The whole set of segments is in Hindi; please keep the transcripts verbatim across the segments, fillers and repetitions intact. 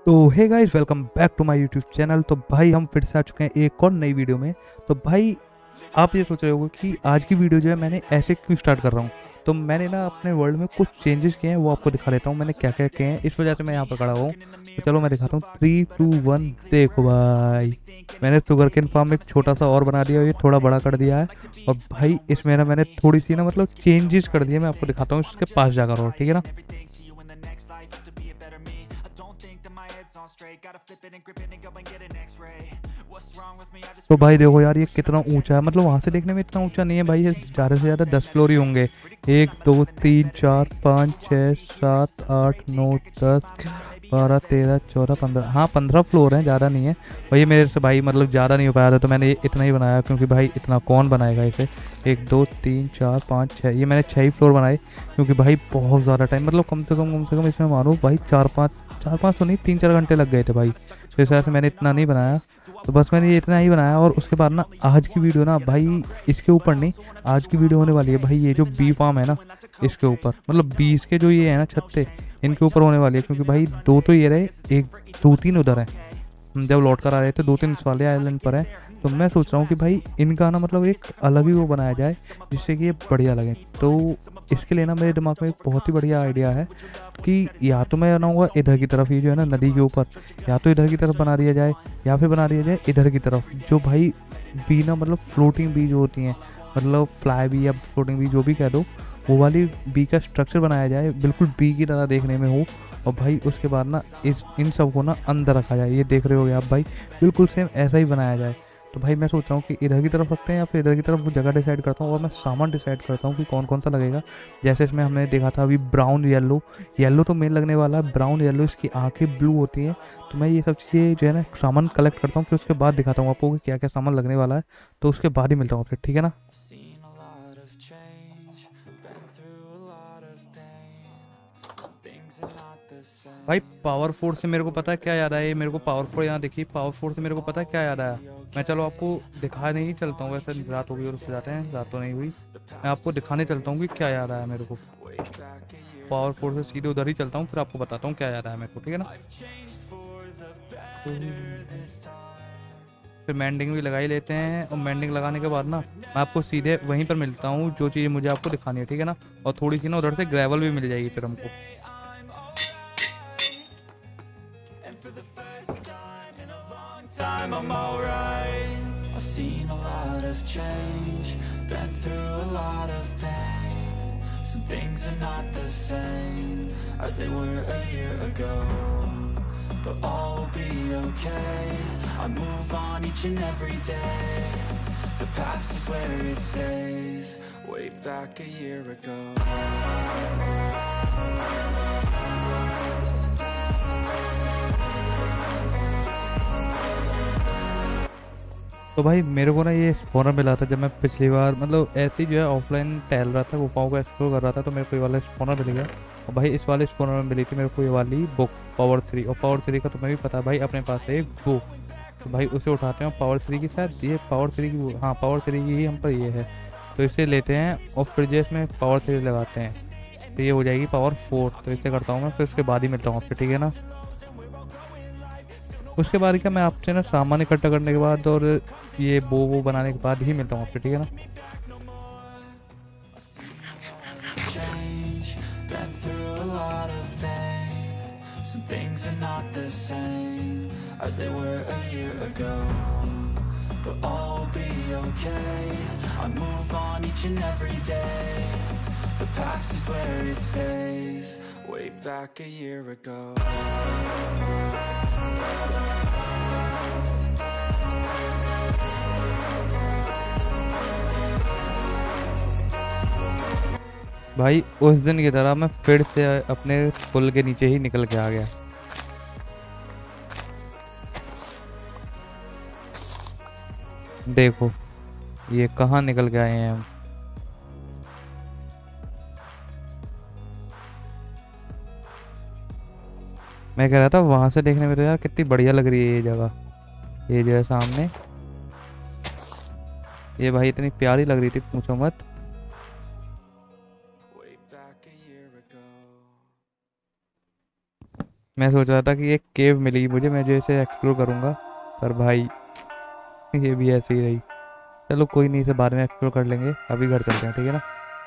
तो hey guys, welcome back to my YouTube channel. तो भाई हम फिर से आ चुके हैं एक और नई वीडियो में। तो भाई आप ये सोच रहे होगे कि आज की वीडियो जो है मैंने ऐसे क्यों स्टार्ट कर रहा हूँ। तो मैंने ना अपने वर्ल्ड में कुछ चेंजेस किए हैं, वो आपको दिखा देता हूँ मैंने क्या क्या किए हैं। इस वजह से मैं यहाँ पर खड़ा हुआ हूँ। तो चलो मैं दिखाता हूँ, थ्री टू वन, देखो भाई। मैंने शुगर केन फार्म एक छोटा सा और बना दिया, ये थोड़ा बड़ा कर दिया है। और भाई इसमें ना मैंने थोड़ी सी ना मतलब चेंजेस कर दिए। मैं आपको दिखाता हूँ इसके पास जाकर, और ठीक है ना। तो भाई देखो यार, ये कितना ऊंचा है, मतलब वहां से देखने में इतना ऊंचा नहीं है भाई, ये ज़्यादा से ज़्यादा दस फ्लोर ही होंगे। एक दो तीन चार पाँच छः सात आठ नौ दस बारह तेरह चौदह पंद्रह, हाँ पंद्रह फ्लोर हैं, ज़्यादा नहीं है। और ये मेरे से भाई मतलब ज़्यादा नहीं हो पाया था, तो मैंने ये इतना ही बनाया, क्योंकि भाई इतना कौन बनाएगा इसे। एक दो तीन चार पाँच छः, ये मैंने छः ही फ्लोर बनाए, क्योंकि भाई बहुत ज़्यादा टाइम, मतलब कम से कम कम से कम इसमें मानो भाई चार पाँच चार पाँच तो नहीं, तीन चार घंटे लग गए थे भाई। तो इस वजह से मैंने इतना नहीं बनाया। तो बस मैंने ये इतना ही बनाया। और उसके बाद ना आज की वीडियो ना भाई इसके ऊपर नहीं, आज की वीडियो होने वाली है भाई ये जो बी फार्म है ना, इसके ऊपर, मतलब बीस के जो ये है ना छत्ते, इनके ऊपर होने वाली है। क्योंकि भाई दो तो ये रहे, एक दो तीन उधर है, हम जब लौट कर आ रहे थे दो तीन इस वाले आइलैंड पर है। तो मैं सोच रहा हूँ कि भाई इनका ना मतलब एक अलग ही वो बनाया जाए, जिससे कि ये बढ़िया लगे। तो इसके लिए ना मेरे दिमाग में एक बहुत ही बढ़िया आइडिया है कि या तो मैं बनाऊंगा इधर की तरफ, ये जो है ना नदी के ऊपर, या तो इधर की तरफ बना दिया जाए, या फिर बना दिया जाए इधर की तरफ। जो भाई बी ना मतलब फ्लोटिंग बी जो होती हैं, मतलब फ्लाई बी या फ्लोटिंग बी जो भी कह दो, वो वाली बी का स्ट्रक्चर बनाया जाए, बिल्कुल बी की तरह देखने में हो। और भाई उसके बाद ना इस इन सब को ना अंदर रखा जाए, ये देख रहे होगे आप भाई, बिल्कुल सेम ऐसा ही बनाया जाए। तो भाई मैं सोच रहा हूँ कि इधर की तरफ रखते हैं या फिर इधर की तरफ, वो जगह डिसाइड करता हूँ और मैं सामान डिसाइड करता हूँ कि कौन कौन सा लगेगा। जैसे इसमें हमने देखा था अभी ब्राउन येलो, येलो तो मेन लगने वाला है, ब्राउन येलो, इसकी आंखें ब्लू होती हैं। तो मैं ये सब चीज़ें जो है ना सामान कलेक्ट करता हूँ, फिर उसके बाद दिखाता हूँ आपको कि क्या क्या सामान लगने वाला है। तो उसके बाद ही मिलता हूँ फिर, ठीक है ना। भाई पावर फोर से मेरे को पता है क्या याद आया, ये मेरे को पावर फोर यहाँ देखिए, पावर फोर से मेरे को पता है क्या याद आया। मैं चलो आपको दिखा नहीं चलता हूँ, वैसे रात हो गई और उससे जाते हैं, रात तो नहीं हुई। मैं आपको दिखाने चलता हूँ कि क्या याद आया मेरे को। पावर फोर से सीधे उधर ही चलता हूँ, फिर आपको बताता हूँ क्या याद आया मेरे को, ठीक है ना। तो फिर मैंडिंग भी लगा ही लेते हैं, और मैंडिंग लगाने के बाद ना मैं आपको सीधे वहीं पर मिलता हूँ, जो चीज़ मुझे आपको दिखानी है, ठीक है ना। और थोड़ी सी ना उधर से ग्रेवल भी मिल जाएगी फिर हमको। I'm alright. I've seen a lot of change, been through a lot of pain. Some things are not the same as they were a year ago, but all will be okay. I move on each and every day. The past is where it stays, way back a year ago. तो भाई मेरे को ना ये स्पॉनर मिला था जब मैं पिछली बार मतलब ऐसे ही जो है ऑफलाइन टहल रहा था, गुफाओं को एक्सप्लोर कर रहा था, तो मेरे को ये वाला स्पॉनर मिल गया। और भाई इस वाले स्पॉनर में मिली थी मेरे को ये वाली बुक, पावर थ्री। और पावर थ्री का तुम्हें भी पता है भाई, अपने पास है एक बुक, तो भाई उसे उठाते हैं। पावर थ्री की शायद ये पावर थ्री की, हाँ पावर थ्री की ही हम पर ये है, तो इसे लेते हैं और फिर जो इसमें पावर थ्री लगाते हैं, तो ये हो जाएगी पावर फोर। तो इसे करता हूँ मैं, फिर उसके बाद ही मिलता हूँ आपसे, ठीक है ना। उसके बाद क्या, मैं आपसे ना सामान इकट्ठा करने के बाद और ये बो वो बनाने के बाद ही मिलता हूँ आपसे, ठीक है ना। Way back a year ago. भाई उस दिन की तरह मैं फिर से अपने पुल के नीचे ही निकल के आ गया। देखो ये कहाँ निकल के आए हैं हम। मैं कह रहा था वहां से देखने में तो यार कितनी बढ़िया लग रही है ये जगह, ये जो है सामने, ये भाई इतनी प्यारी लग रही थी, पूछो मत। मैं सोच रहा था कि एक केव मिलेगी मुझे, मैं जो इसे एक्सप्लोर करूँगा, पर भाई ये भी ऐसे ही रही। चलो कोई नहीं, इसे बाद में एक्सप्लोर कर लेंगे, अभी घर चलते हैं, ठीक है ना।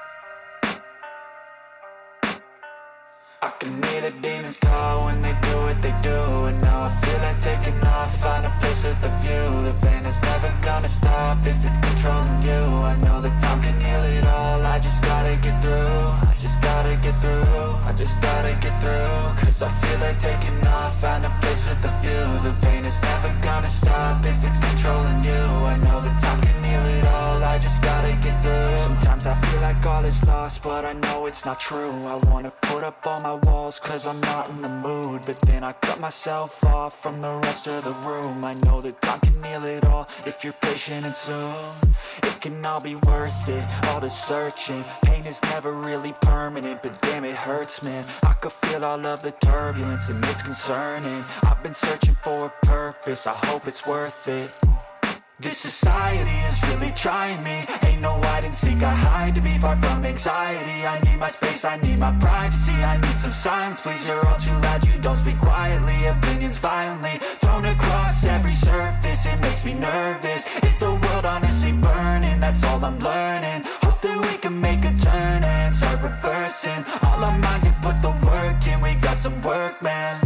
I can hear the demons call when they do what they do. And now I feel like taking off, find a place with a view. The pain is never gonna stop if it's controlling you. I know that time can heal it all, I just gotta get through. I just gotta get through, I just gotta get through. Cause I feel like taking off, find a place with a view. The pain is never gonna stop if it's controlling you. I know that time can heal it all, I just gotta get through. Sometimes I feel like all is lost, but I know it's not true. I wanna put up all my walls cause I'm not in the mood, but then I cut myself off from the rest of the room. I know that time can heal it all if you're patient and soon it can all be worth it, all the searching. Pain is never really permanent, but damn it hurts, man. I could feel all of the turbulence and it's concerning. I've been searching for a purpose, I hope it's worth it. This society is really trying me. Ain't no hide and seek, I hide to be far from anxiety. I need my space, I need my privacy. I need some silence, please, you're all too loud. You don't speak quietly, opinions violently thrown across every surface. It makes me nervous, is the world honestly burning? That's all I'm learning. Hope that we can make a turn and start reversing all our minds and put the work in. We got some work, man.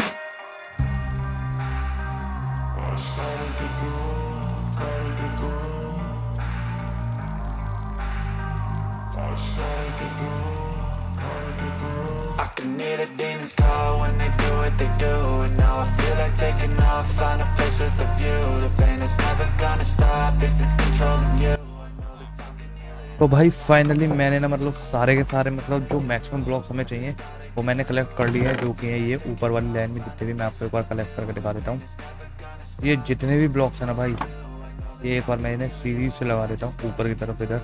I can hear the demons call when they do what they do. And now I feel like taking off, find a place with a view. The pain is never gonna stop if it's controlling you. तो भाई फाइनली मैंने ना मतलब सारे के सारे मतलब जो मैक्सिमम ब्लॉक्स हमें चाहिए वो मैंने कलेक्ट कर लिए हैं, जो कि है ये ऊपर वाली लाइन में जितने भी, मैं आपको एक बार कलेक्ट करके दिखा देता हूँ। ये जितने भी ब्लॉक्स हैं ना भाई, ये एक बार मैं इन्हें सीधी से लगा देता हूँ ऊपर की तरफ इधर।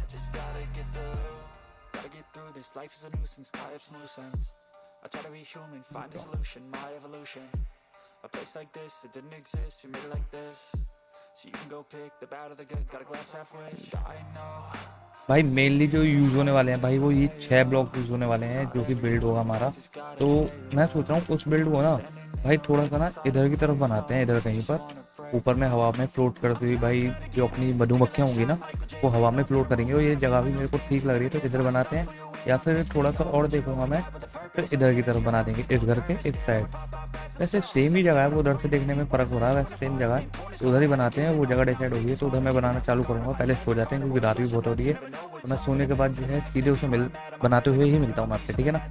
भाई मेनली जो यूज़ होने वाले हैं भाई वो ये छह ब्लॉक यूज़ होने वाले हैं जो कि बिल्ड होगा हमारा। तो मैं सोच रहा हूँ उस बिल्ड को ना भाई थोड़ा सा ना इधर की तरफ बनाते हैं, इधर कहीं पर ऊपर में हवा में फ्लोट करती हुई भाई जो अपनी मधुमक्खियाँ होंगी ना वो हवा में फ्लोट करेंगे, और ये जगह भी मेरे को ठीक लग रही है, तो इधर बनाते हैं। या फिर थोड़ा सा और देखूंगा मैं, फिर इधर की तरफ बना देंगे इस घर के इस साइड। वैसे सेम ही जगह है, वो उधर से देखने में फ़र्क हो रहा है, वैसे सेम जगह है, तो उधर ही बनाते हैं। वो जगह डिसाइड होगी तो उधर मैं बनाना चालू करूँगा। पहले सो जाते हैं क्योंकि रात भी बहुत हो रही है, तो मैं सोने के बाद जो है सीधे उसे मिल बनाते हुए ही मिलता हूँ मैं आपसे, ठीक है ना।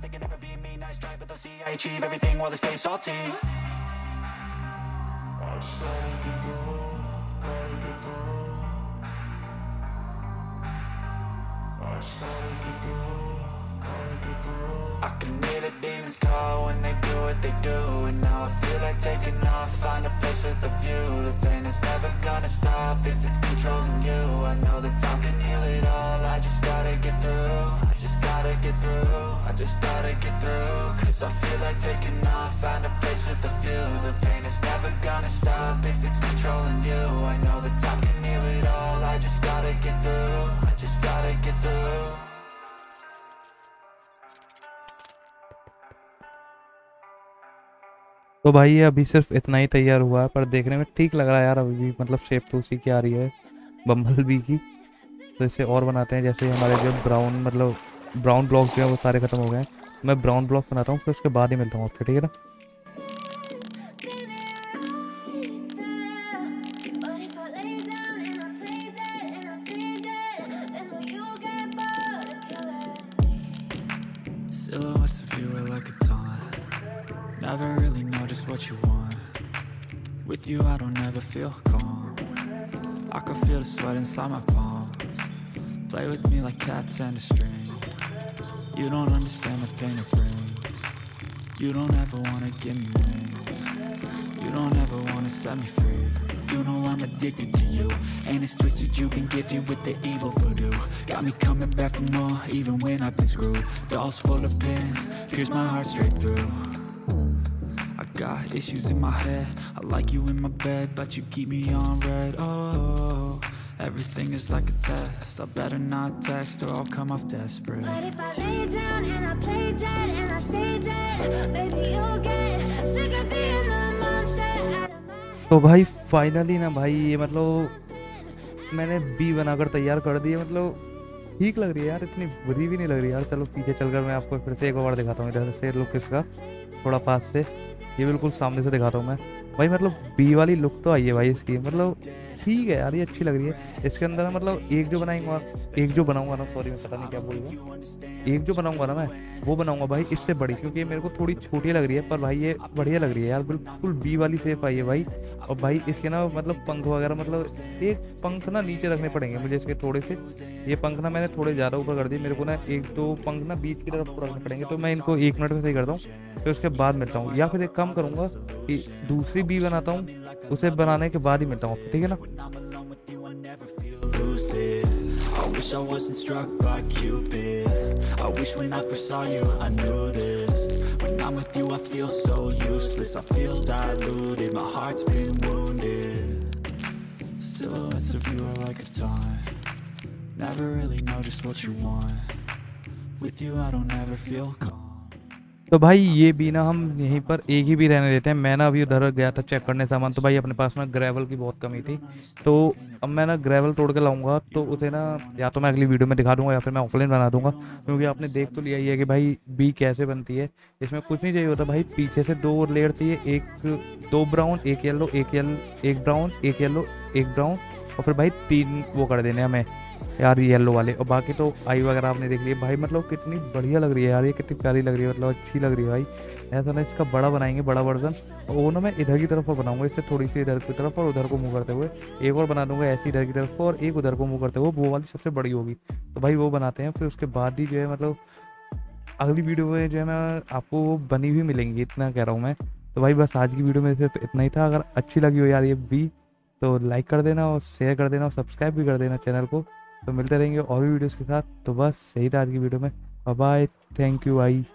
I can hear the demons call when they do what they do. And now I feel like taking off, find a place with a view. The pain is never gonna stop if it's controlling you. I know that time can heal it all, I just gotta get through. I just gotta get through, I just gotta get through. Cause I feel like taking off, find a place with a view. The pain is never gonna stop if it's controlling you. I know that time can heal it all, I just gotta get through. I just gotta get through. तो भाई ये अभी सिर्फ इतना ही तैयार हुआ है, पर देखने में ठीक लग रहा है यार अभी भी, मतलब शेप तो उसी की आ रही है बम्बल बी की। तो इसे और बनाते हैं, जैसे हमारे जो ब्राउन मतलब ब्राउन ब्लॉक्स जो है वो सारे खत्म हो गए हैं। मैं ब्राउन ब्लॉक बनाता हूँ, फिर उसके बाद ही मिलता हूँ आपसे, ठीक है ना। Silhouettes of you are like a taunt. Never really know just what you want. With you I don't ever feel calm. I can feel the sweat inside my palms. Play with me like cats and a string. You don't understand the pain it brings. You don't ever wanna give me wings. You don't ever wanna set me free. You know I'm addicted to you, and it's twisted, you've been gifted with the evil voodoo. Got me coming back for more, even when I've been screwed. Dolls full of pins, pierce my heart straight through. I got issues in my head, I like you in my bed, but you keep me on red. Oh, everything is like a test, I better not text or I'll come off desperate. But if I lay down and I play dead and I stay dead, baby you'll get तो भाई फाइनली ना भाई ये मतलब मैंने बी बनाकर तैयार कर दी है। मतलब ठीक लग रही है यार, इतनी बुरी भी नहीं लग रही यार। चलो पीछे चलकर मैं आपको फिर से एक बार दिखाता हूँ, इधर से लुक इसका थोड़ा पास से, ये बिल्कुल सामने से दिखाता हूँ मैं भाई। मतलब बी वाली लुक तो आई है भाई इसकी, मतलब ठीक है यार, ये अच्छी लग रही है। इसके अंदर ना मतलब एक जो बनाएंगे, एक जो बनाऊंगा ना, सॉरी मैं पता नहीं क्या बोल रहा हूँ, एक जो बनाऊंगा ना मैं वो बनाऊंगा भाई इससे बड़ी, क्योंकि ये मेरे को थोड़ी छोटी लग रही है, पर भाई ये बढ़िया लग रही है यार, बिल्कुल बी वाली शेप आई है भाई। और भाई इसके ना मतलब पंख वगैरह, मतलब एक पंख ना नीचे रखने पड़ेंगे मुझे इसके थोड़े से। ये पंख ना मैंने थोड़े ज़्यादा ऊपर कर दिए, मेरे को ना एक दो पंख ना बीच की तरफ रखने पड़ेंगे। तो मैं इनको एक मिनट में सही करता हूँ, फिर उसके बाद मिलता हूँ, या फिर एक काम करूँगा कि दूसरी बी बनाता हूँ, उसे बनाने के बाद ही मिलता हूँ, ठीक है ना। I wish I wasn't struck by Cupid. I wish when I first saw you I knew this. When I'm with you I feel so useless. I feel diluted, my heart's been wounded. Silhouettes of you are like a taunt. Never really know just what you want. With you I don't ever feel calm. तो भाई ये भी ना हम यहीं पर एक ही भी रहने देते हैं। मैं ना अभी उधर गया था चेक करने सामान, तो भाई अपने पास ना ग्रेवल की बहुत कमी थी, तो अब मैं ना ग्रेवल तोड़ के लाऊंगा, तो उसे ना या तो मैं अगली वीडियो में दिखा दूंगा या फिर मैं ऑफलाइन बना दूंगा। क्योंकि आपने देख तो लिया ही है कि भाई बी कैसे बनती है। इसमें कुछ नहीं चाहिए होता भाई, पीछे से दो लेयर चाहिए, एक दो ब्राउन एक येलो, एक येलो एक ब्राउन एक येलो एक ब्राउन, और फिर भाई तीन वो कर देने हमें यार येलो वाले। और बाकी तो आई वगैरह आपने देख लिया भाई। मतलब कितनी बढ़िया लग रही है यार, ये कितनी प्यारी लग रही है, मतलब अच्छी लग रही है भाई। ऐसा ना इसका बड़ा बनाएंगे, बड़ा वर्जन, और वो ना मैं इधर की तरफ बनाऊंगा, इससे थोड़ी सी इधर की तरफ और उधर को मुँह करते हुए एक और बना दूंगा, ऐसी इधर की तरफ और एक उधर को मुँह करते हुए, वो वाली सबसे बड़ी होगी। तो भाई वो बनाते हैं, फिर उसके बाद ही जो है मतलब अगली वीडियो में जो है मैं आपको वो बनी हुई मिलेंगी, इतना कह रहा हूँ मैं। तो भाई बस आज की वीडियो में सिर्फ इतना ही था। अगर अच्छी लगी हो यार ये भी, तो लाइक कर देना और शेयर कर देना और सब्सक्राइब भी कर देना चैनल को। तो मिलते रहेंगे और भी वीडियोस के साथ। तो बस यही था आज की वीडियो में। बाय बाय, थैंक यू भाई।